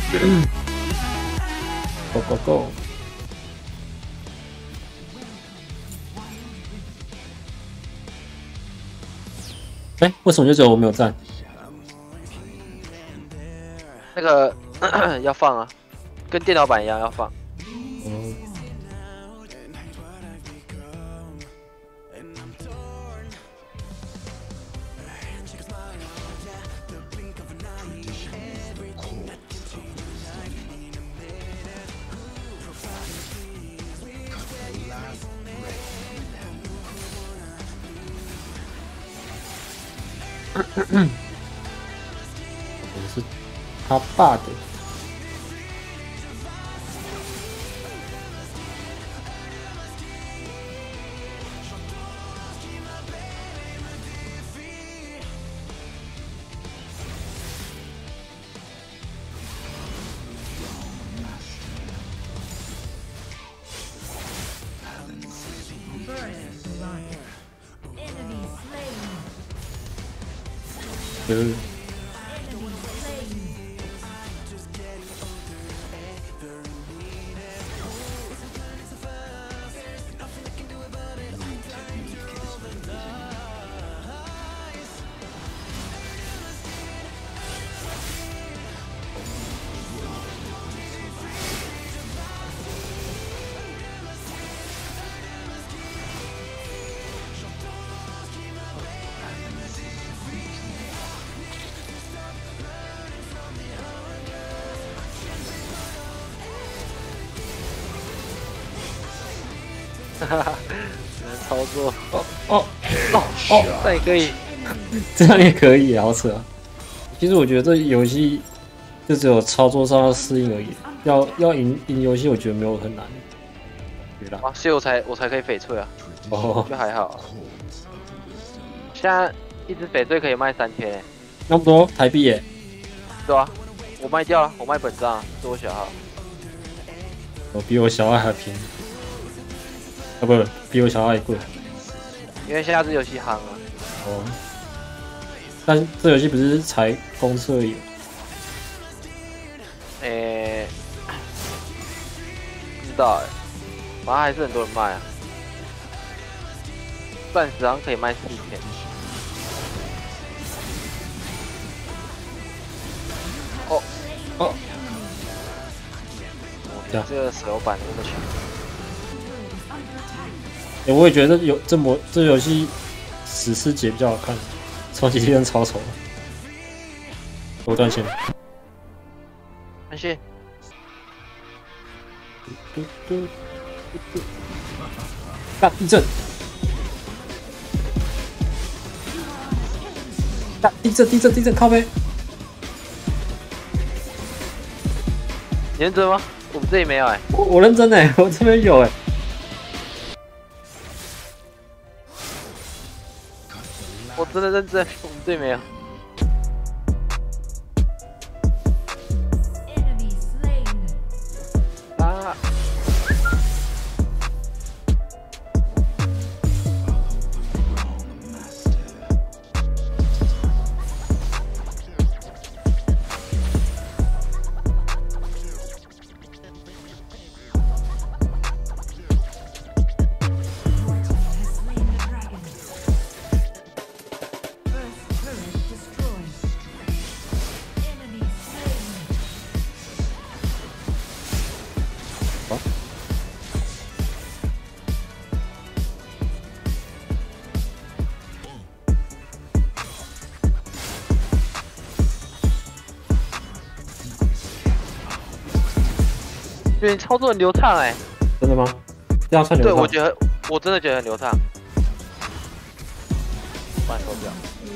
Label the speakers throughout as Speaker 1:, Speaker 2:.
Speaker 1: Go go go！ 哎，为什么就只有我没有站？
Speaker 2: 那个要放啊，跟电脑版一样要放。
Speaker 1: 嗯。我是他爸的。
Speaker 2: 哈哈，能操作
Speaker 1: 哦，
Speaker 2: 那也可以，
Speaker 1: 这样也可以，好扯啊！其实我觉得这游戏就只有操作上要适应而已，要赢游戏，我觉得没有很难。
Speaker 2: 啊，所以我才可以翡翠啊，就还好啊。现在一只翡翠可以卖3000欸，
Speaker 1: 那么多台币耶？
Speaker 2: 对啊，我卖掉了，我卖本账，是我小号。
Speaker 1: 我比我小爱还便宜。啊不，比我小爱贵。
Speaker 2: 因为现在这游戏夯啊。
Speaker 1: 哦。但是这游戏不是才公测而已。
Speaker 2: 不知道反正还是很多人卖啊。钻石好像可以卖4000。
Speaker 1: 哦。
Speaker 2: 这个手版那么强。
Speaker 1: 我也觉得这游戏史诗节比较好看，超级猎人超丑。我断线。
Speaker 2: 断线。
Speaker 1: 大地震！大地震！靠背。
Speaker 2: 你认真吗？我们这里没有
Speaker 1: 我认真我这边有
Speaker 2: 我真的认真，我们这里没有。啊！觉得你操作很流畅
Speaker 1: 真的吗？这样算流畅？
Speaker 2: 对，我真的觉得很流畅。把你收掉。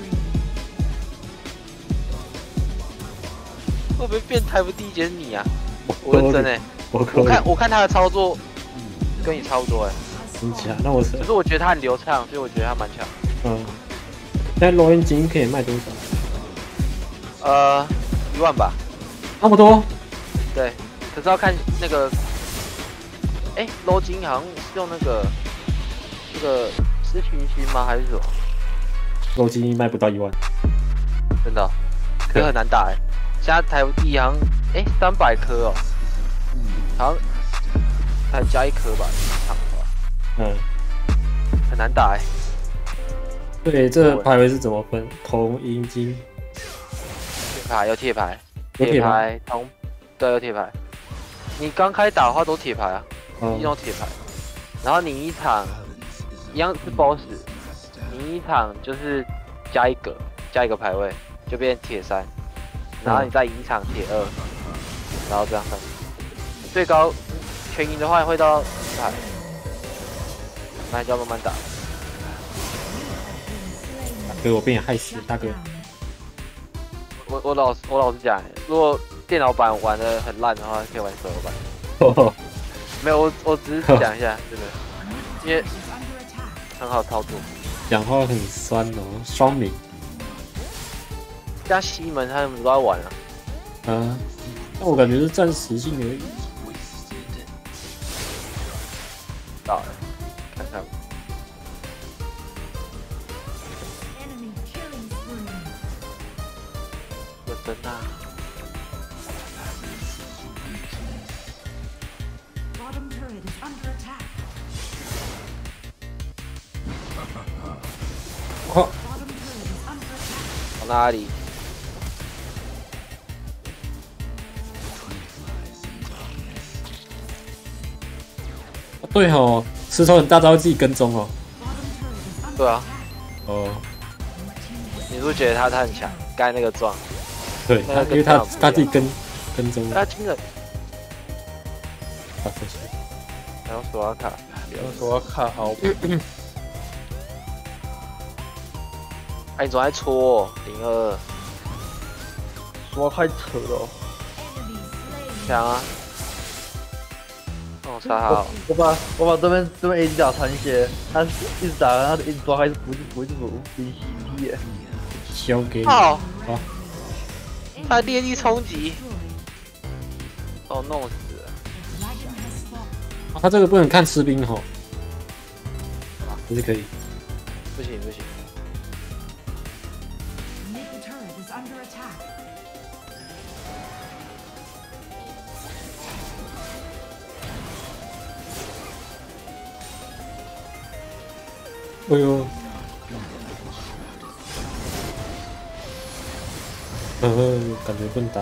Speaker 2: 会不会变台服第一节是你啊？我认真我看他的操作跟你差不多
Speaker 1: 真假？那我是。
Speaker 2: 可是我觉得他很流畅，所以我觉得他蛮强。
Speaker 1: 现在罗恩金可以卖多
Speaker 2: 少？1万吧。
Speaker 1: 那么多？
Speaker 2: 对。可是要看那个，low 金好像是用那个是群星吗？还是什么
Speaker 1: ？low 金卖不到1万，
Speaker 2: 真的，可是很难打现在台币好像300颗哦，好像才加1颗吧，一场的话，很难打
Speaker 1: 对，这个排位是怎么分？铜、银、金。
Speaker 2: 铁牌有铁牌，
Speaker 1: 有铁牌
Speaker 2: 铜，对，有铁牌。你刚开打的话都铁牌啊，一种铁牌。然后你一场一样是 BOSS， 你一场就是加一个排位，就变铁3，然后你再赢一场铁2，然后这样算。最高全赢的话会到4排，那你就要慢慢打。
Speaker 1: 给我被你害死，大哥。
Speaker 2: 我老实讲，如果电脑版玩的很烂的话，可以玩手游版。没有，我只是讲一下，真的，因为很好操作。
Speaker 1: 讲话很酸哦，双明。
Speaker 2: 像西门他们都在玩啊。
Speaker 1: 但我感觉是暂时性而已。
Speaker 2: 到了，看看。有真啊！
Speaker 1: 靠！
Speaker 2: 往哪里？
Speaker 1: 对哦，石头很大招自己跟踪哦。
Speaker 2: 对啊。
Speaker 1: 哦。
Speaker 2: 你是不是觉得他很强？刚才那个撞。
Speaker 1: 对，因为他自己跟踪。
Speaker 2: 他惊人。
Speaker 1: 啊，谢谢。
Speaker 2: 还有索拉卡，
Speaker 3: 好。
Speaker 2: 哎，你总在戳02，
Speaker 3: 说太扯了。
Speaker 2: 强啊！哦，杀好。
Speaker 3: 我把这边 AD 打残血，他一直打，他一直抓，还是不离 CP 耶。
Speaker 1: 交给你。
Speaker 2: 好。
Speaker 1: 好。
Speaker 2: 他烈力冲击，把我弄死了。
Speaker 1: 他这个不能看吃兵吼。还是可以。
Speaker 2: 不行。
Speaker 1: 哎呦，感觉不能打。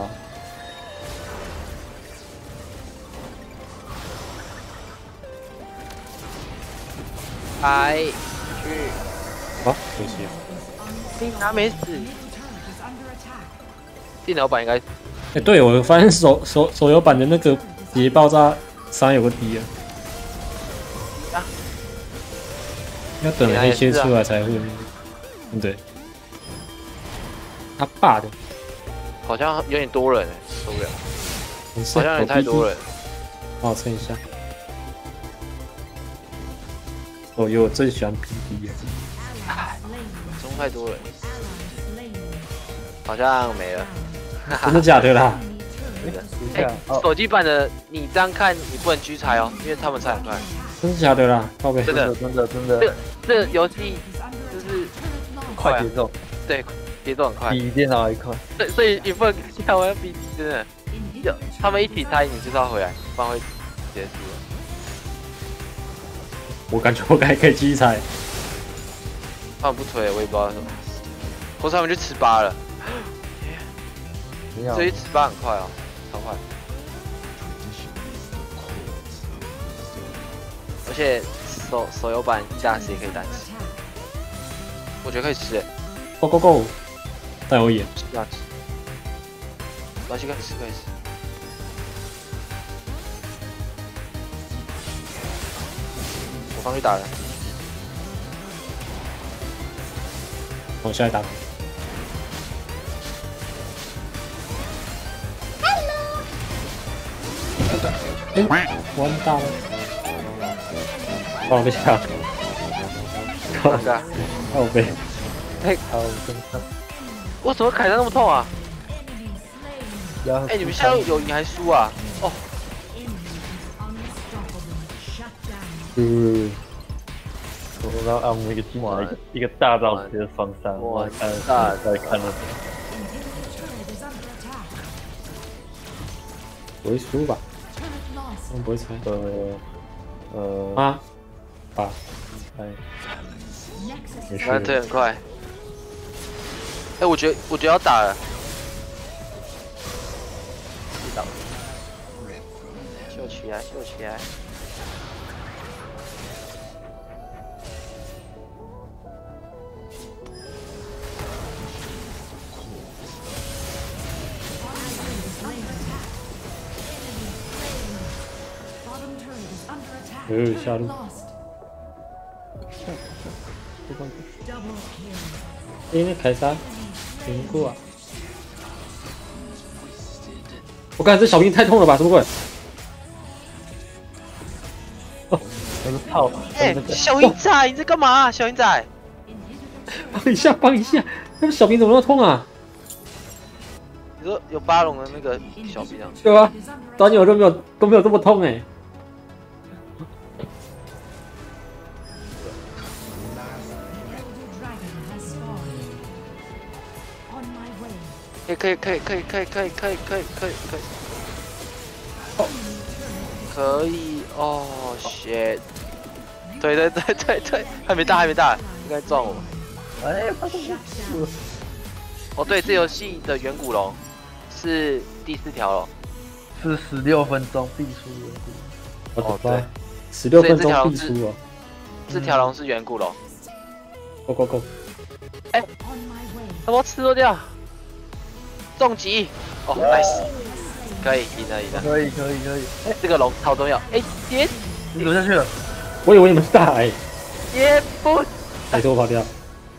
Speaker 2: 去。
Speaker 1: 啊，可惜。
Speaker 2: 他没死。电脑版应该。
Speaker 1: 对，我发现手游版的那个直接爆炸伤有个低啊。要等黑切出来才会，对。他爸的，
Speaker 2: 好像有点多人受不了，好像有点太多人。
Speaker 1: 帮我称一下。我最喜欢 PD 了。
Speaker 2: 中太多人，好像没了。
Speaker 1: 真的假的啦？
Speaker 2: 手机版的你这样看，你不能狙猜哦，因为他们猜很快。
Speaker 1: 真的假的啦？靠北。
Speaker 2: 真的。这游戏就是
Speaker 3: 快节奏，
Speaker 2: 对，节奏很快，
Speaker 3: 比电脑还快。
Speaker 2: 所以你不能看完 BD 真的，他们一起猜，你就是要回来，不然会结束。
Speaker 1: 我感觉我还可以继续猜。
Speaker 2: 他们不推，我也不知道为什么。或者他们就吃8了。这一吃8很快哦，超快。而且手游版1大师也可以单吃，我觉得可以吃。
Speaker 1: Go go go！ 带我演。
Speaker 2: 1大师，可以吃。我上去打人。
Speaker 1: 我下来打。完蛋了！我被吓。
Speaker 2: 靠
Speaker 1: 背。
Speaker 3: 好，真的。
Speaker 2: 我怎么砍得那么痛啊？你们现在有赢还输啊？哦。
Speaker 3: 我刚按那个进来一个大招直接双杀，我再看了。
Speaker 1: 不会输吧？我们不会猜。啊，8，哎，没事。
Speaker 2: 推很快。哎，我觉得要打了。秀起来，秀起来！
Speaker 1: 下路。那凯撒，赢过啊！我感觉这小兵太痛了吧？什么鬼？
Speaker 3: 我是套。
Speaker 2: 哎，小鹰仔，你在干嘛？小鹰仔，
Speaker 1: 帮一下，帮一下！那小兵怎么那么痛啊？
Speaker 2: 你说有巴龙的那个小兵啊？
Speaker 1: 对啊，短友都没有这么痛哎。
Speaker 2: 可以，可以哦，shit！ 对，还没大，应该撞我。
Speaker 3: 哎，
Speaker 2: 哦，对，这游戏的远古龙是第4条龙，
Speaker 3: 是16分钟必出远古。
Speaker 1: 哦，对，16分钟必出哦。
Speaker 2: 这条龙是远古龙。
Speaker 1: Go！
Speaker 2: 哎，他把我吃掉。重击，哦 ，nice， 可以赢了。
Speaker 3: 可以。
Speaker 2: 哎，这个龙超重要。哎，跌，
Speaker 3: 你走下去了。
Speaker 1: 我以为你们大哎。
Speaker 2: 也不，
Speaker 1: 哎，我跑掉。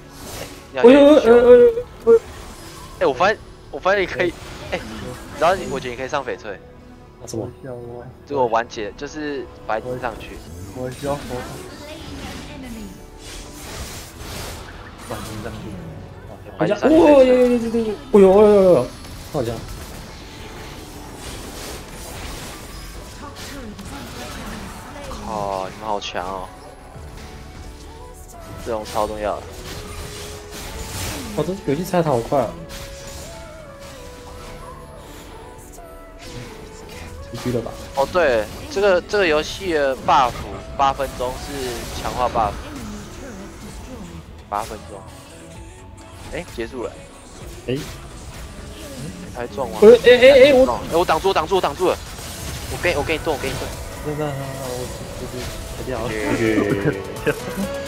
Speaker 2: 哎，我发现你可以，哎，然后我觉得你可以上翡翠。
Speaker 1: 什么？
Speaker 2: 这个我完结，就是白金上去。
Speaker 3: 我需要佛。白金上去。
Speaker 1: 好像，呦，好像。
Speaker 2: 哦，你们好强哦！这种超重要的。
Speaker 1: 哦，这游戏猜的好快啊！GG 了吧？
Speaker 2: 哦，对，这个游戏的 buff 8分钟是强化 buff， 8分钟。哎，结束了。
Speaker 1: 哎，
Speaker 2: 还撞我！我挡住了！我给你动！
Speaker 3: 那我掉了。